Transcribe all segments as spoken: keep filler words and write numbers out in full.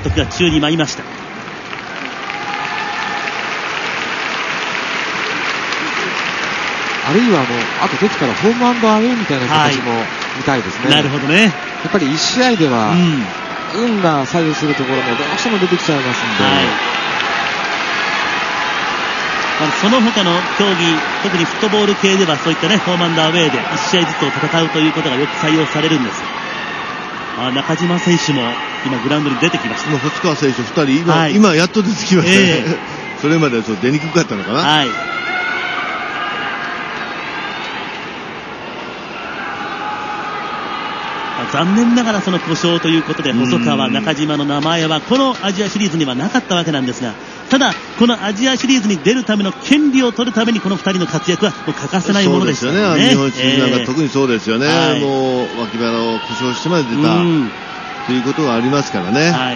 督が宙に舞いました。 あるいはあのあとですからホームアンドアウェイみたいな形も見たいですね、 はい、なるほどね。 やっぱりいち試合では、うん、運が左右するところもどうしても出てきちゃいますんで、はい、 まあ、その他の競技、特にフットボール系ではそういったねホームアンドアウェイでいち試合ずつを戦うということがよく採用されるんです。あ、中島選手も今グラウンドに出てきました。 細川選手ふたり 今,、はい、今やっと出てきましたね、えー、それまではちょっと出にくかったのかな、はい、 残念ながらその故障ということで細川、中島の名前はこのアジアシリーズにはなかったわけなんですが、ただこのアジアシリーズに出るための権利を取るためにこのふたりの活躍はもう欠かせないものですよね。 そうですよね、日本シリーズなんか特にそうですよね、はい、もう脇腹を故障してまで出たということがありますからね、はい、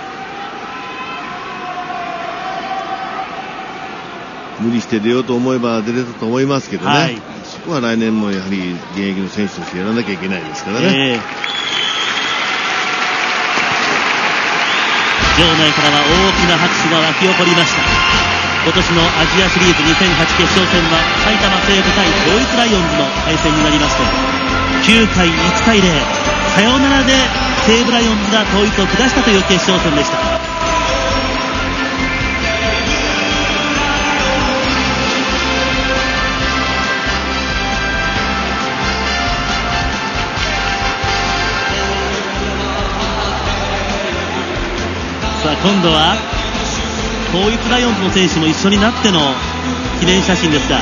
無理して出ようと思えば出れたと思いますけどね、はい、そこは来年もやはり現役の選手としてやらなきゃいけないですからね、えー、 場内からは大きな拍手が沸き起こりました。今年のアジアシリーズにせんはち決勝戦は埼玉西武対統一ライオンズの対戦になりまして、きゅうかいいちたいゼロ、サヨナラで西武ライオンズが統一を下したという決勝戦でした。さあ今度は統一ライオンズの選手も一緒になっての記念写真ですが、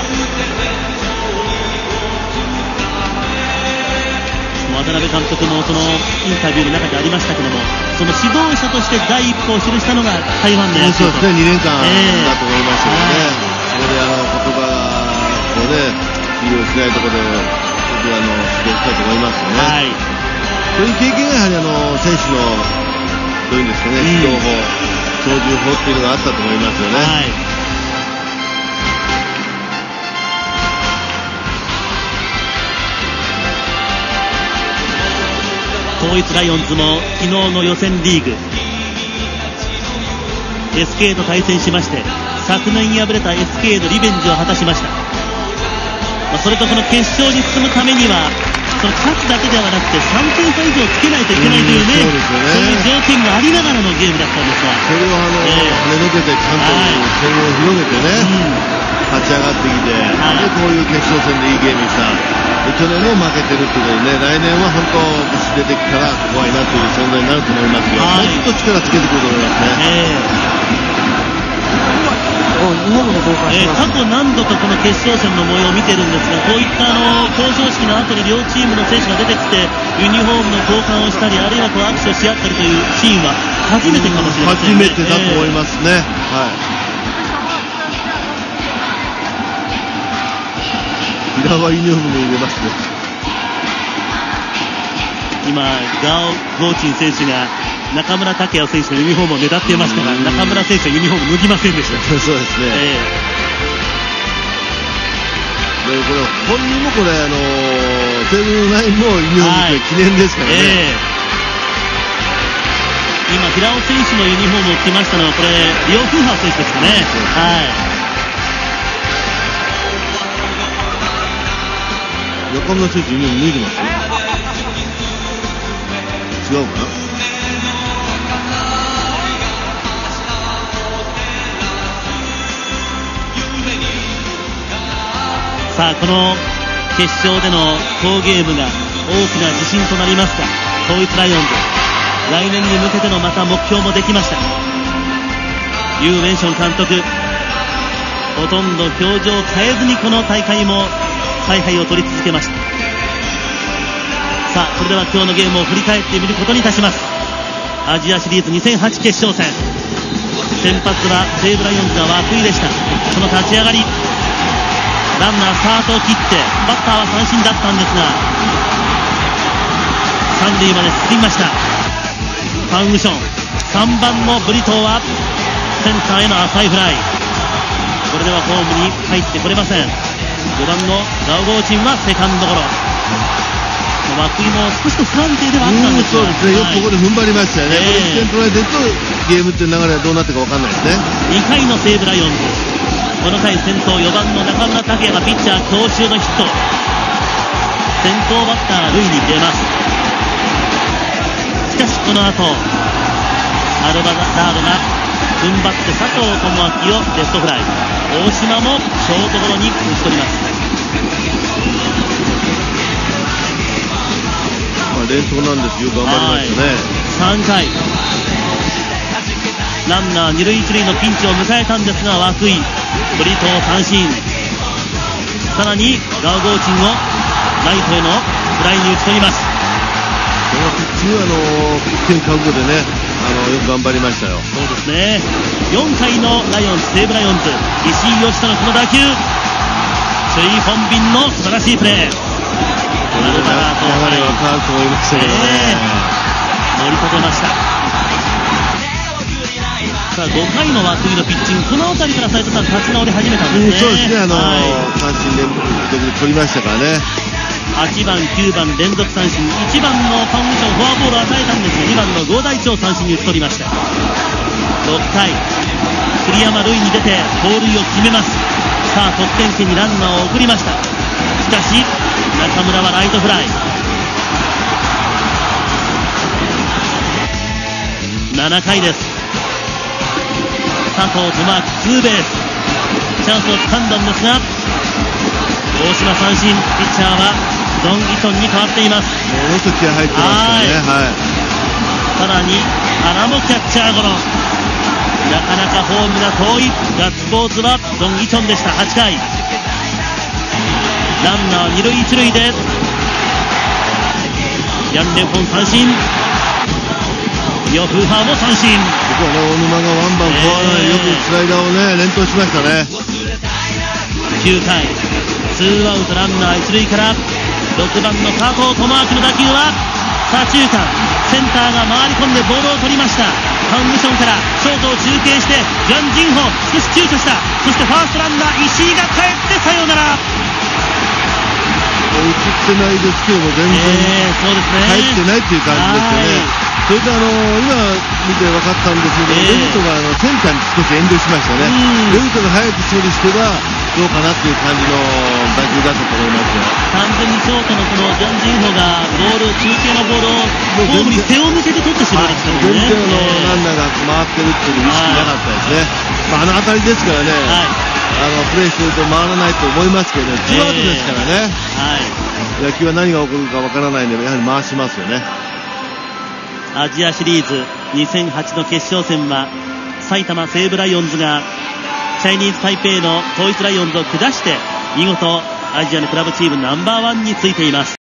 渡辺監督もそのインタビューの中でありましたけども、その指導者として第一歩を記したのが台湾で、 そうですね、にねんかんだと思いますけどね、えー、そこであの言葉をね通用しないところで僕はあの指導したと思いますよね、はい、そういう経験がやはりあの選手のどういうんですかね、指導法、操縦法っていうのがあったと思いますよね、はい、 統一ライオンズも昨日の予選リーグ エスケー と対戦しまして、昨年敗れた エスケー のリベンジを果たしました。まあ、それとこの決勝に進むためにはその勝つだけではなくてさんてんさ以上つけないといけないというね、そうですよね、そういう条件がありながらのゲームだったんですが、 それをあの、えー、跳ねのけてちゃんと点を広げてね、うん、勝ち上がってきて、はい、でこういう決勝戦でいいゲームにした。去年も負けてるってことでね、来年は本当ブシ出てきたら怖いなという存在になると思いますけど、はい、もっと力つけてくると思いますね、 えー、えー、過去何度かこの決勝戦の模様を見てるんですが、こういったあの表彰式の後に両チームの選手が出てきてユニフォームの交換をしたり、あるいはこう握手をし合ったりというシーンは初めてかもしれませんね。 初めてだと思いますね、えーはい、平はユニフォームに入れますね。 今ガオ・ゴーチン選手が中村剛也選手のユニフォームをねだっていましたが、中村選手はユニフォーム脱ぎませんでした。 そうですね、えー、でこれ本人もこれあのー、西武ナインもユニフォームで記念ですからね、はい、えー、今平尾選手のユニフォームを着ましたのはこれリオ・フーハー選手ですかね、はい、 中村選手ユニフォーム脱いでますよ。違うかな。 さあこの決勝での好ゲームが大きな自信となりますが、統一ライオンズ来年に向けてのまた目標もできました。ユー・ウェンション監督、ほとんど表情を変えずにこの大会も采配を取り続けました。さあそれでは今日のゲームを振り返ってみることにいたします。アジアシリーズにせんはち決勝戦、先発は西武ライオンズが涌井でした。その立ち上がりランナースタートを切ってバッターは三振だったんですが三塁まで進みました。ファングション、さんばんのブリトーはセンターへの浅いフライ、これではホームに入ってこれません。ごばんのガオ・ゴーチンはセカンドゴロ。 涌井も少しと不安定ではあったんですが、 そうですね、よくここで踏ん張りましたよね、 はい、 これいってん取られてるとゲームっていう流れはどうなってるか分かんないですね。 にかいの西武ライオンズ、この回先頭よばんの中村拓也がピッチャー強襲のヒット、先頭バッター塁に出ます。しかしこの後アルバダードが踏ん張って佐藤智明をレフトフライ、大島もショートゴロに打ち取ります。 まあ、連投なんですよ、頑張りましたね。 さんかいランナーに塁いち塁のピンチを迎えたんですが、涌井ブリトー三振、さらにガウゴーチンをライトへのフライに打ち取ります。 このピッチングはあのいってん覚悟でね、あのよく頑張りましたよ。 そうですね、よんかいのライオンズ、西武ライオンズ、石井義人のこの打球、チュイ・フォンビンの素晴らしいプレー、アルバダート流れは変わると思いましたけどね、 えー、盛り立てました。さあごかいの涌井のピッチング、この辺りから斉藤さん立ち直り始めたんですね。 うん、そうですね、あのーはい、 三振連続で取りましたからね。 はちばんきゅうばん連続三振、いちばんのファン・ウィションフォアボールを与えたんですが、にばんの合田一を三振に打ち取りました。ろっかい栗山塁に出て盗塁を決めます。さあ得点圏にランナーを送りました。しかし中村はライトフライ。ななかいです。佐藤智明ツーベース、チャンスを掴んだんですが大島三振、ピッチャーはゾン・イトンに変わっています。 ものすごく気合入ってますよね。はい、 さらに原もキャッチャーゴロ、なかなかホームが遠い。ガッツポーズはゾン・イトンでした。はちかいランナーに塁いち塁でヤン・レンフォン三振、ヨフーハーも三振。 ここはね、大沼がワンバンフォアライン、よくスライダーをね連投しましたね。 きゅうかいツーアウトランナーいち塁からろくばんの加藤智明の打球は左中間、センターが回り込んでボールを取りました。ファン・ウィションからショートを中継してジャン・ジンホ、少し躊躇した。そしてファーストランナー石井が帰ってサヨナラ。 映ってないですけども全然入ってないっていう感じですよね。それであの今見て分かったんですけど、レフトがあのセンターに少し遠慮しましたね。レフトが早く処理してはどうかなっていう感じの打球だったと思いますよ。 完全にショートのこのジャン・ジンホがボール、中継のボールをホームに背を向けて取ってしまいましたもんね。 全然あのランナーが回ってるっていう意識なかったですね。まあ、あの当たりですからね、はい、あのプレーしてると回らないと思いますけど、ツーアウトですからね、はい、野球は何が起こるかわからないのでやはり回しますよね。 アジアシリーズにせんはちの決勝戦は埼玉西武ライオンズがチャイニーズタイペイの統一ライオンズを下して見事アジアのクラブチームナンバーワンについています。